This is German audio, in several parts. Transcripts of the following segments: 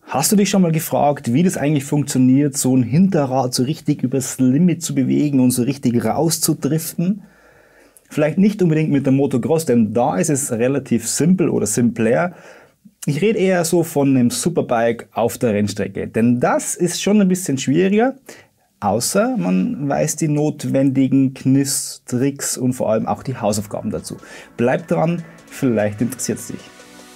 Hast du dich schon mal gefragt, wie das eigentlich funktioniert, so ein Hinterrad so richtig übers Limit zu bewegen und so richtig rauszudriften? Vielleicht nicht unbedingt mit dem Motocross, denn da ist es relativ simpel oder simpler. Ich rede eher so von einem Superbike auf der Rennstrecke, denn das ist schon ein bisschen schwieriger, außer man weiß die notwendigen Kniffs, Tricks und vor allem auch die Hausaufgaben dazu. Bleib dran, vielleicht interessiert es dich.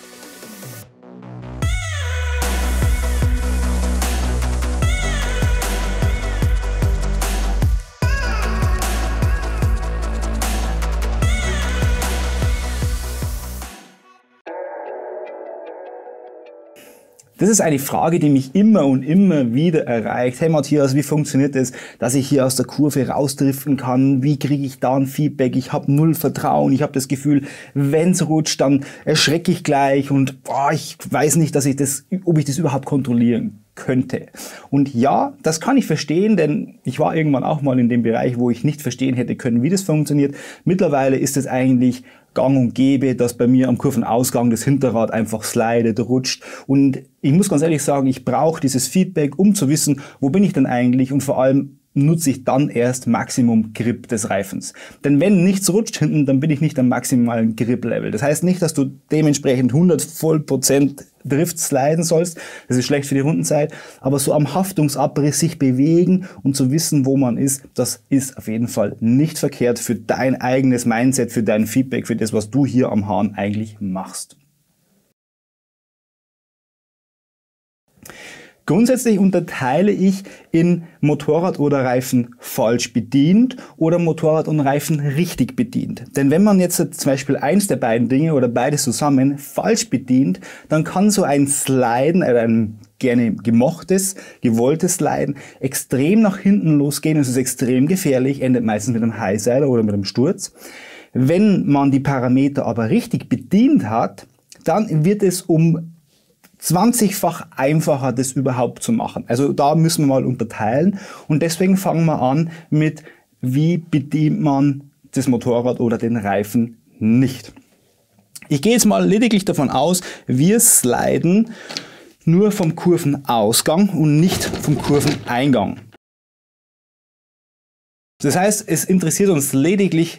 Das ist eine Frage, die mich immer und immer wieder erreicht. Hey Matthias, wie funktioniert es, dass ich hier aus der Kurve rausdriften kann? Wie kriege ich da ein Feedback? Ich habe null Vertrauen. Ich habe das Gefühl, wenn es rutscht, dann erschrecke ich gleich und ich weiß nicht, ob ich das überhaupt kontrollieren könnte. Und ja, das kann ich verstehen, denn ich war irgendwann auch mal in dem Bereich, wo ich nicht verstehen hätte können, wie das funktioniert. Mittlerweile ist es eigentlich gang und gäbe, dass bei mir am Kurvenausgang das Hinterrad einfach slidet, rutscht. Und ich muss ganz ehrlich sagen, ich brauche dieses Feedback, um zu wissen, wo bin ich denn eigentlich, und vor allem nutze ich dann erst Maximum Grip des Reifens. Denn wenn nichts rutscht hinten, dann bin ich nicht am maximalen Grip-Level. Das heißt nicht, dass du dementsprechend 100% Drift sliden sollst. Das ist schlecht für die Rundenzeit. Aber so am Haftungsabriss sich bewegen und zu wissen, wo man ist, das ist auf jeden Fall nicht verkehrt für dein eigenes Mindset, für dein Feedback, für das, was du hier am Hahn eigentlich machst. Grundsätzlich unterteile ich in Motorrad oder Reifen falsch bedient oder Motorrad und Reifen richtig bedient. Denn wenn man jetzt zum Beispiel eins der beiden Dinge oder beides zusammen falsch bedient, dann kann so ein Sliden, ein gerne gemochtes, gewolltes Sliden extrem nach hinten losgehen. Es ist extrem gefährlich, endet meistens mit einem Highsider oder mit einem Sturz. Wenn man die Parameter aber richtig bedient hat, dann wird es um 20-fach einfacher, das überhaupt zu machen. Also da müssen wir mal unterteilen und deswegen fangen wir an mit, wie bedient man das Motorrad oder den Reifen nicht. Ich gehe jetzt mal lediglich davon aus, wir sliden nur vom Kurvenausgang und nicht vom Kurveneingang. Das heißt, es interessiert uns lediglich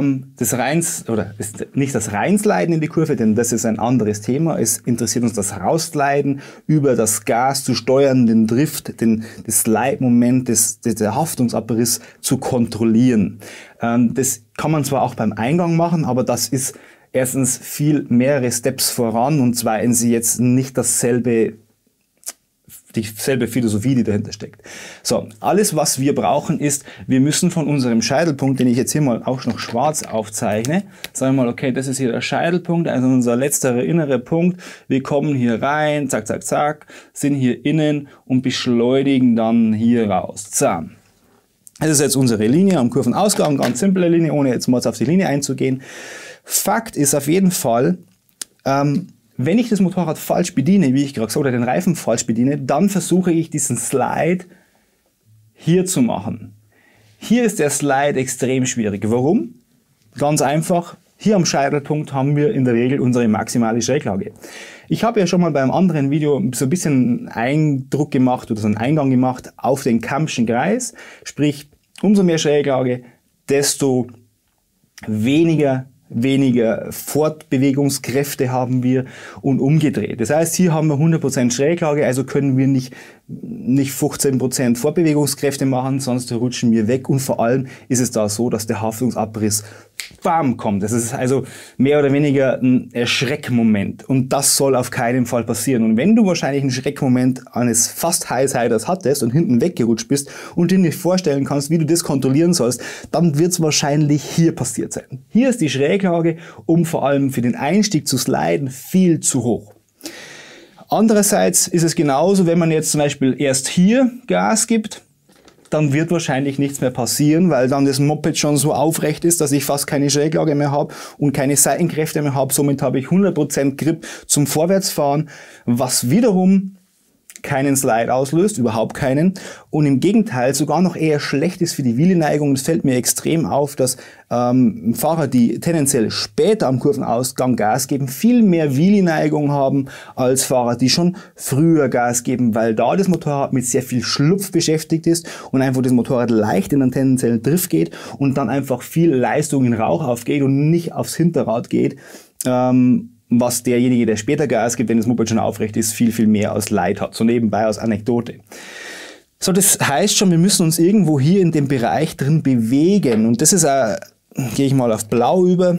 nicht das Reinsliden in die Kurve, denn das ist ein anderes Thema. Es interessiert uns das Raussliden, über das Gas zu steuern, den Drift, das Slide-Moment, der Haftungsabriss zu kontrollieren. Das kann man zwar auch beim Eingang machen, aber das ist erstens viel mehrere Steps voran und zweitens jetzt nicht dieselbe Philosophie, die dahinter steckt. So, alles was wir brauchen ist, wir müssen von unserem Scheitelpunkt, den ich jetzt hier mal auch noch schwarz aufzeichne, sagen wir mal, okay, das ist hier der Scheitelpunkt, also unser letzter innere Punkt. Wir kommen hier rein, zack, zack, zack, sind hier innen und beschleunigen dann hier raus. So. Das ist jetzt unsere Linie am Kurvenausgang, ganz simple Linie, ohne jetzt mal auf die Linie einzugehen. Fakt ist auf jeden Fall, wenn ich das Motorrad falsch bediene, wie ich gerade gesagt habe, oder den Reifen falsch bediene, dann versuche ich diesen Slide hier zu machen. Hier ist der Slide extrem schwierig. Warum? Ganz einfach, hier am Scheitelpunkt haben wir in der Regel unsere maximale Schräglage. Ich habe ja schon mal beim anderen Video so ein bisschen Eindruck gemacht oder so einen Eingang gemacht auf den Campschen Kreis. Sprich, umso mehr Schräglage, desto weniger Fortbewegungskräfte haben wir und umgedreht. Das heißt, hier haben wir 100% Schräglage, also können wir nicht 15% Fortbewegungskräfte machen, sonst rutschen wir weg und vor allem ist es da so, dass der Haftungsabriss bam kommt. Das ist also mehr oder weniger ein Erschreckmoment und das soll auf keinen Fall passieren. Und wenn du wahrscheinlich einen Schreckmoment eines fast Highsiders hattest und hinten weggerutscht bist und dir nicht vorstellen kannst, wie du das kontrollieren sollst, dann wird es wahrscheinlich hier passiert sein. Hier ist die Schräglage, um vor allem für den Einstieg zu sliden, viel zu hoch. Andererseits ist es genauso, wenn man jetzt zum Beispiel erst hier Gas gibt, dann wird wahrscheinlich nichts mehr passieren, weil dann das Moped schon so aufrecht ist, dass ich fast keine Schräglage mehr habe und keine Seitenkräfte mehr habe. Somit habe ich 100% Grip zum Vorwärtsfahren, was wiederum keinen Slide auslöst, überhaupt keinen, und im Gegenteil sogar noch eher schlecht ist für die Wheelie-Neigung. Es fällt mir extrem auf, dass Fahrer, die tendenziell später am Kurvenausgang Gas geben, viel mehr Wheelie-Neigung haben als Fahrer, die schon früher Gas geben, weil da das Motorrad mit sehr viel Schlupf beschäftigt ist und einfach das Motorrad leicht in einen tendenziellen Drift geht und dann einfach viel Leistung in Rauch aufgeht und nicht aufs Hinterrad geht. Was derjenige, der später Gas gibt, wenn das Moped schon aufrecht ist, viel, viel mehr als Leid hat. So nebenbei als Anekdote. So, das heißt schon, wir müssen uns irgendwo hier in dem Bereich drin bewegen. Und das ist auch, gehe ich mal auf Blau über.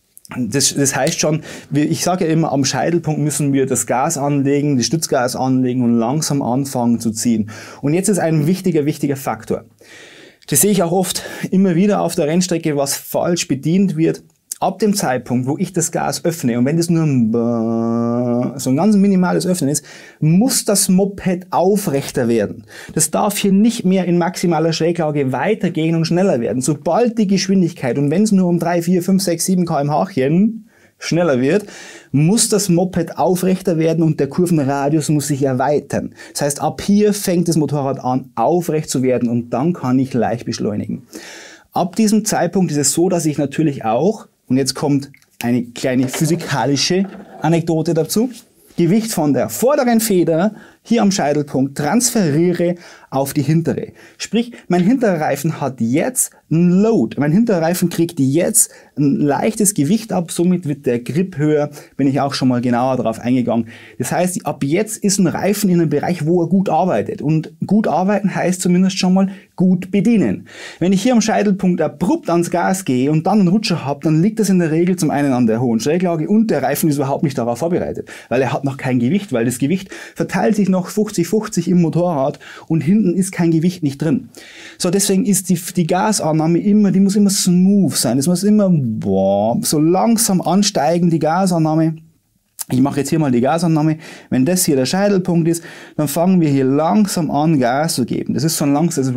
Das heißt schon, ich sage ja immer, am Scheitelpunkt müssen wir das Gas anlegen, das Stützgas anlegen und langsam anfangen zu ziehen. Und jetzt ist ein wichtiger Faktor. Das sehe ich auch oft immer wieder auf der Rennstrecke, was falsch bedient wird. Ab dem Zeitpunkt, wo ich das Gas öffne, und wenn das nur so ein ganz minimales Öffnen ist, muss das Moped aufrechter werden. Das darf hier nicht mehr in maximaler Schräglage weitergehen und schneller werden. Sobald die Geschwindigkeit, und wenn es nur um 3, 4, 5, 6, 7 km/h schneller wird, muss das Moped aufrechter werden und der Kurvenradius muss sich erweitern. Das heißt, ab hier fängt das Motorrad an, aufrecht zu werden, und dann kann ich leicht beschleunigen. Ab diesem Zeitpunkt ist es so, dass ich natürlich auch, und jetzt kommt eine kleine physikalische Anekdote dazu, Gewicht von der vorderen Feder hier am Scheitelpunkt transferiere auf die hintere. Sprich, mein hinterer Reifen hat jetzt ein Load. Mein hinterer Reifen kriegt jetzt ein leichtes Gewicht ab, somit wird der Grip höher, bin ich auch schon mal genauer darauf eingegangen. Das heißt, ab jetzt ist ein Reifen in einem Bereich, wo er gut arbeitet. Und gut arbeiten heißt zumindest schon mal gut bedienen. Wenn ich hier am Scheitelpunkt abrupt ans Gas gehe und dann einen Rutscher habe, dann liegt das in der Regel zum einen an der hohen Schräglage und der Reifen ist überhaupt nicht darauf vorbereitet, weil er hat noch kein Gewicht, weil das Gewicht verteilt sich noch 50-50 im Motorrad und hinten ist kein Gewicht nicht drin. So, deswegen ist die Gasannahme immer, die muss immer smooth sein. Es muss immer so langsam ansteigen, die Gasannahme. Ich mache jetzt hier mal die Gasannahme. Wenn das hier der Scheitelpunkt ist, dann fangen wir hier langsam an, Gas zu geben. Das ist so ein langsames.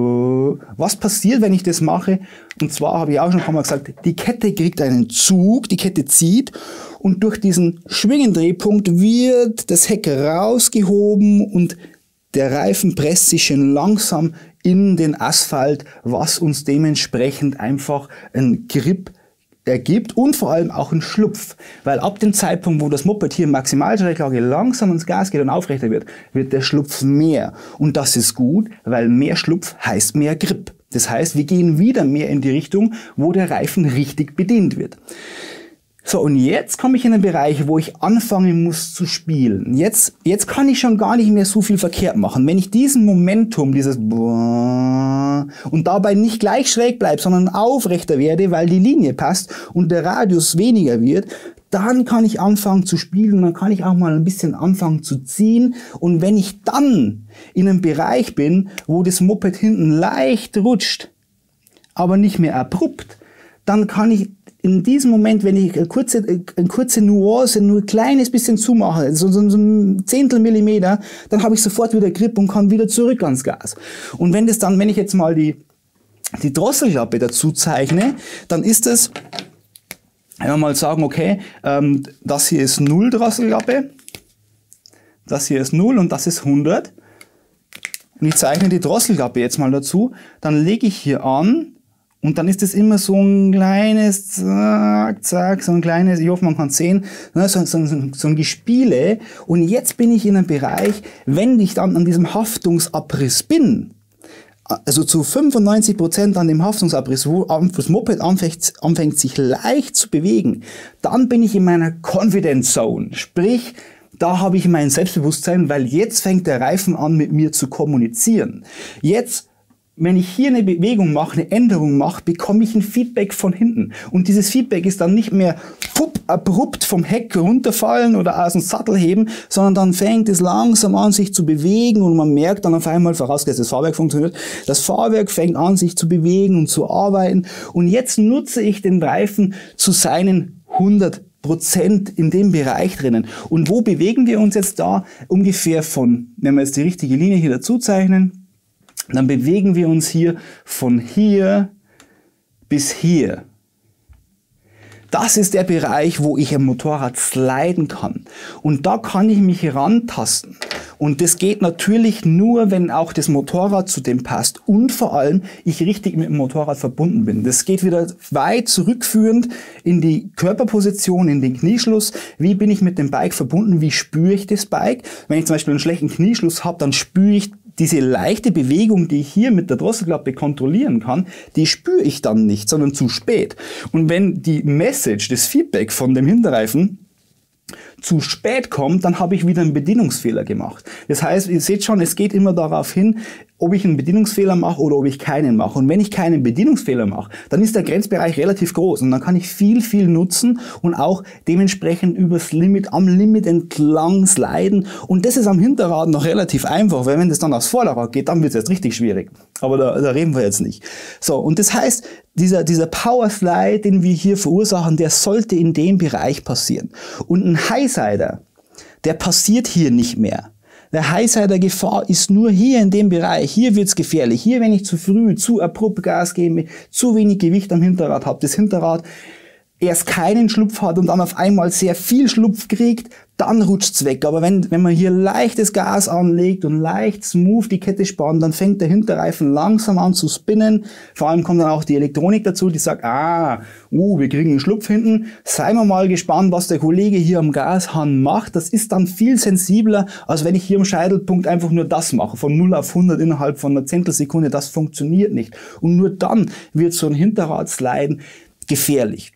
Was passiert, wenn ich das mache? Und zwar habe ich auch schon ein paar Mal gesagt, die Kette kriegt einen Zug, die Kette zieht und durch diesen Schwingendrehpunkt wird das Heck rausgehoben und der Reifen presst sich schön langsam in den Asphalt, was uns dementsprechend einfach einen Grip ergibt und vor allem auch einen Schlupf. Weil ab dem Zeitpunkt, wo das Moped hier in Maximalschräglage langsam ins Gas geht und aufrechter wird, wird der Schlupf mehr. Und das ist gut, weil mehr Schlupf heißt mehr Grip. Das heißt, wir gehen wieder mehr in die Richtung, wo der Reifen richtig bedient wird. So, und jetzt komme ich in einen Bereich, wo ich anfangen muss zu spielen. Jetzt kann ich schon gar nicht mehr so viel verkehrt machen. Wenn ich diesen Momentum, dieses und dabei nicht gleich schräg bleibe, sondern aufrechter werde, weil die Linie passt und der Radius weniger wird, dann kann ich anfangen zu spielen und dann kann ich auch mal ein bisschen anfangen zu ziehen. Und wenn ich dann in einem Bereich bin, wo das Moped hinten leicht rutscht, aber nicht mehr abrupt, dann kann ich in diesem Moment, wenn ich eine kurze Nuance, nur ein kleines bisschen zumache, so ein Zehntel Millimeter, dann habe ich sofort wieder Grip und kann wieder zurück ans Gas. Und wenn ich jetzt mal die Drosselklappe dazu zeichne, dann ist es, wenn wir mal sagen, okay, das hier ist 0 Drosselklappe, das hier ist 0 und das ist 100. Und ich zeichne die Drosselklappe jetzt mal dazu, dann lege ich hier an, und dann ist es immer so ein kleines, zack, zack, so ein kleines, ich hoffe, man kann es sehen, so ein Gespiele. Und jetzt bin ich in einem Bereich, wenn ich dann an diesem Haftungsabriss bin, also zu 95% an dem Haftungsabriss, wo das Moped anfängt sich leicht zu bewegen, dann bin ich in meiner Confidence Zone. Sprich, da habe ich mein Selbstbewusstsein, weil jetzt fängt der Reifen an, mit mir zu kommunizieren. Jetzt, wenn ich hier eine Bewegung mache, eine Änderung mache, bekomme ich ein Feedback von hinten. Und dieses Feedback ist dann nicht mehr abrupt vom Heck runterfallen oder aus dem Sattel heben, sondern dann fängt es langsam an, sich zu bewegen und man merkt dann auf einmal, vorausgesetzt das Fahrwerk funktioniert, das Fahrwerk fängt an, sich zu bewegen und zu arbeiten. Und jetzt nutze ich den Reifen zu seinen 100% in dem Bereich drinnen. Und wo bewegen wir uns jetzt da? Ungefähr von, wenn wir jetzt die richtige Linie hier dazu zeichnen, dann bewegen wir uns hier von hier bis hier. Das ist der Bereich, wo ich am Motorrad sliden kann. Und da kann ich mich herantasten. Und das geht natürlich nur, wenn auch das Motorrad zu dem passt und vor allem ich richtig mit dem Motorrad verbunden bin. Das geht wieder weit zurückführend in die Körperposition, in den Knieschluss. Wie bin ich mit dem Bike verbunden? Wie spüre ich das Bike? Wenn ich zum Beispiel einen schlechten Knieschluss habe, dann spüre ich diese leichte Bewegung, die ich hier mit der Drosselklappe kontrollieren kann, die spüre ich dann nicht, sondern zu spät. Und wenn die Message, das Feedback von dem Hinterreifen zu spät kommt, dann habe ich wieder einen Bedienungsfehler gemacht. Das heißt, ihr seht schon, es geht immer darauf hin, ob ich einen Bedienungsfehler mache oder ob ich keinen mache. Und wenn ich keinen Bedienungsfehler mache, dann ist der Grenzbereich relativ groß und dann kann ich viel nutzen und auch dementsprechend am Limit entlang sliden. Und das ist am Hinterrad noch relativ einfach, weil wenn das dann aufs Vorderrad geht, dann wird es jetzt richtig schwierig. Aber da reden wir jetzt nicht. So, und das heißt, dieser Power Slide, den wir hier verursachen, der sollte in dem Bereich passieren. Und ein Highsider, der passiert hier nicht mehr. Der Highsider-Gefahr ist nur hier in dem Bereich. Hier wird's gefährlich. Hier, wenn ich zu früh, zu abrupt Gas gebe, zu wenig Gewicht am Hinterrad habe, das Hinterrad erst keinen Schlupf hat und dann auf einmal sehr viel Schlupf kriegt, dann rutscht's weg. Aber wenn man hier leichtes Gas anlegt und leicht smooth die Kette spannt, dann fängt der Hinterreifen langsam an zu spinnen. Vor allem kommt dann auch die Elektronik dazu, die sagt, wir kriegen einen Schlupf hinten. Seien wir mal gespannt, was der Kollege hier am Gashahn macht. Das ist dann viel sensibler, als wenn ich hier am Scheitelpunkt einfach nur das mache. Von 0 auf 100 innerhalb von einer Zehntelsekunde. Das funktioniert nicht. Und nur dann wird so ein Hinterradsliden gefährlich.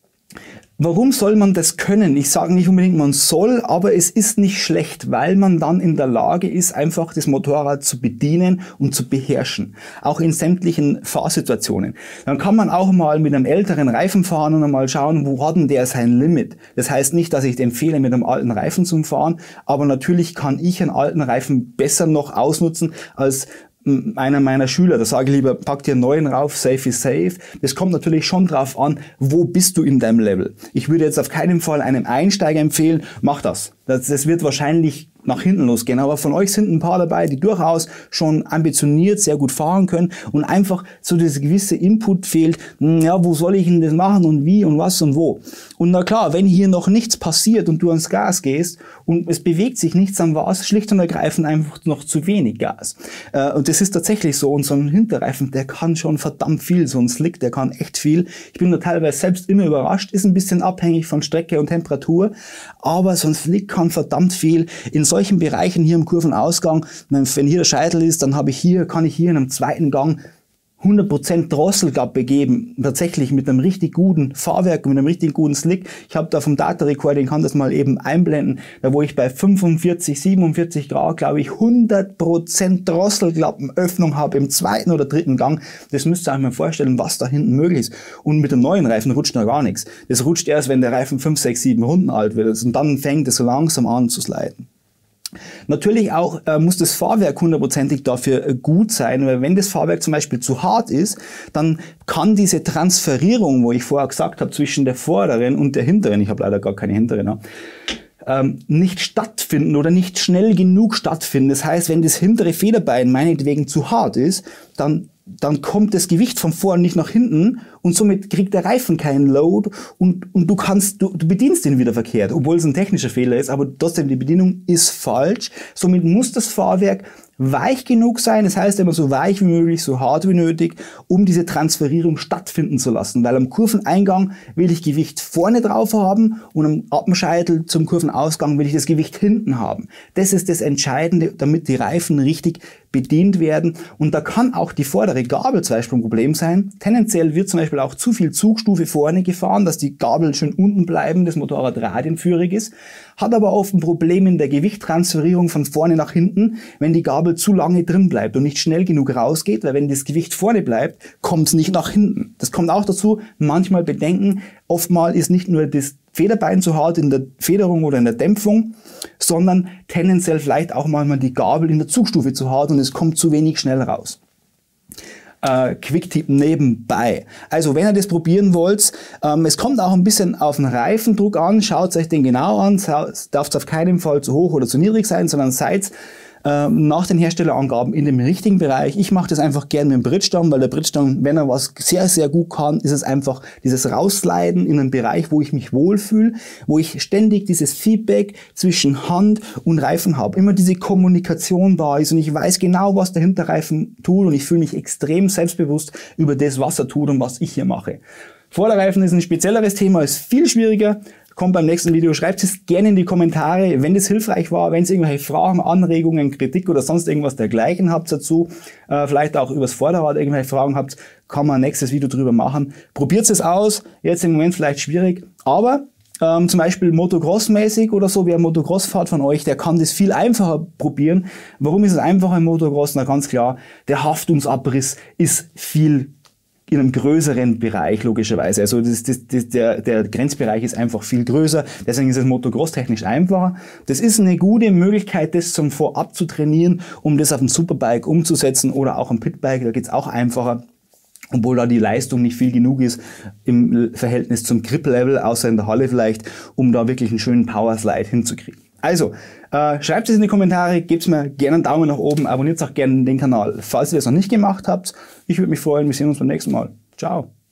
Warum soll man das können? Ich sage nicht unbedingt, man soll, aber es ist nicht schlecht, weil man dann in der Lage ist, einfach das Motorrad zu bedienen und zu beherrschen. Auch in sämtlichen Fahrsituationen. Dann kann man auch mal mit einem älteren Reifen fahren und mal schauen, wo hat denn der sein Limit? Das heißt nicht, dass ich empfehle, mit einem alten Reifen zu fahren, aber natürlich kann ich einen alten Reifen besser noch ausnutzen als einer meiner Schüler, da sage ich lieber, pack dir einen neuen rauf, safe is safe. Das kommt natürlich schon drauf an, wo bist du in deinem Level. Ich würde jetzt auf keinen Fall einem Einsteiger empfehlen, mach das. Das wird wahrscheinlich nach hinten losgehen. Aber von euch sind ein paar dabei, die durchaus schon ambitioniert, sehr gut fahren können und einfach so dieser gewisse Input fehlt. Ja, wo soll ich denn das machen und wie und was und wo? Und na klar, wenn hier noch nichts passiert und du ans Gas gehst und es bewegt sich nichts, dann war es schlicht und ergreifend einfach noch zu wenig Gas. Und das ist tatsächlich so. Und so ein Hinterreifen, der kann schon verdammt viel. So ein Slick, der kann echt viel. Ich bin da teilweise selbst immer überrascht. Ist ein bisschen abhängig von Strecke und Temperatur. Aber so ein Slick kann verdammt viel. In solchen Bereichen hier im Kurvenausgang, wenn hier der Scheitel ist, dann kann ich hier in einem zweiten Gang 100% Drosselklappe geben, tatsächlich mit einem richtig guten Fahrwerk, mit einem richtig guten Slick. Ich habe da vom Data Recording, kann das mal eben einblenden, da wo ich bei 45, 47 Grad, glaube ich, 100% Drosselklappenöffnung habe im zweiten oder dritten Gang. Das müsst ihr euch mal vorstellen, was da hinten möglich ist. Und mit dem neuen Reifen rutscht noch gar nichts. Das rutscht erst, wenn der Reifen 5, 6, 7 Runden alt wird. Und dann fängt es so langsam an zu sliden. Natürlich auch muss das Fahrwerk hundertprozentig dafür gut sein, weil wenn das Fahrwerk zum Beispiel zu hart ist, dann kann diese Transferierung, wo ich vorher gesagt habe, zwischen der vorderen und der hinteren, ich habe leider gar keine hinteren, nicht stattfinden oder nicht schnell genug stattfinden. Das heißt, wenn das hintere Federbein meinetwegen zu hart ist, dann kommt das Gewicht von vorn nicht nach hinten und somit kriegt der Reifen keinen Load und du bedienst ihn wieder verkehrt, obwohl es ein technischer Fehler ist, aber trotzdem die Bedienung ist falsch. Somit muss das Fahrwerk weich genug sein, das heißt immer so weich wie möglich, so hart wie nötig, um diese Transferierung stattfinden zu lassen, weil am Kurveneingang will ich Gewicht vorne drauf haben und am Appenscheitel zum Kurvenausgang will ich das Gewicht hinten haben. Das ist das Entscheidende, damit die Reifen richtig bedient werden und da kann auch die vordere Gabel zum Beispiel ein Problem sein. Tendenziell wird zum Beispiel auch zu viel Zugstufe vorne gefahren, dass die Gabel schön unten bleiben, das Motorrad radienführig ist, hat aber oft ein Problem in der Gewichttransferierung von vorne nach hinten, wenn die Gabel zu lange drin bleibt und nicht schnell genug rausgeht, weil wenn das Gewicht vorne bleibt, kommt es nicht nach hinten. Das kommt auch dazu, manchmal bedenken, oftmal ist nicht nur das Federbein zu hart in der Federung oder in der Dämpfung, sondern tendenziell vielleicht auch manchmal die Gabel in der Zugstufe zu hart und es kommt zu wenig schnell raus. Quick-Tipp nebenbei. Also wenn ihr das probieren wollt, es kommt auch ein bisschen auf den Reifendruck an, schaut euch den genau an, es darf auf keinen Fall zu hoch oder zu niedrig sein, sondern seid nach den Herstellerangaben in dem richtigen Bereich. Ich mache das einfach gerne mit dem Bridgestone, weil der Bridgestone, wenn er was sehr, sehr gut kann, ist es einfach dieses Raussliden in einen Bereich, wo ich mich wohlfühle, wo ich ständig dieses Feedback zwischen Hand und Reifen habe. Immer diese Kommunikation da ist und ich weiß genau, was der Hinterreifen tut und ich fühle mich extrem selbstbewusst über das, was er tut und was ich hier mache. Vorderreifen ist ein spezielleres Thema, ist viel schwieriger. Kommt beim nächsten Video. Schreibt es gerne in die Kommentare, wenn das hilfreich war, wenn ihr irgendwelche Fragen, Anregungen, Kritik oder sonst irgendwas dergleichen habt dazu. Vielleicht auch übers Vorderrad irgendwelche Fragen habt, kann man ein nächstes Video drüber machen. Probiert es aus. Jetzt im Moment vielleicht schwierig, aber zum Beispiel Motocross-mäßig oder so, wer Motocross fährt von euch, der kann das viel einfacher probieren. Warum ist es einfacher im Motocross? Na ganz klar, der Haftungsabriss ist viel in einem größeren Bereich logischerweise. Also der Grenzbereich ist einfach viel größer, deswegen ist es Motocross technisch einfacher. Das ist eine gute Möglichkeit, das zum Vorab zu trainieren, um das auf dem Superbike umzusetzen oder auch am Pitbike, da geht's auch einfacher. Obwohl da die Leistung nicht viel genug ist im Verhältnis zum Grip-Level, außer in der Halle vielleicht, um da wirklich einen schönen Powerslide hinzukriegen. Also, schreibt es in die Kommentare, gebt mir gerne einen Daumen nach oben, abonniert auch gerne den Kanal, falls ihr das noch nicht gemacht habt. Ich würde mich freuen, wir sehen uns beim nächsten Mal. Ciao.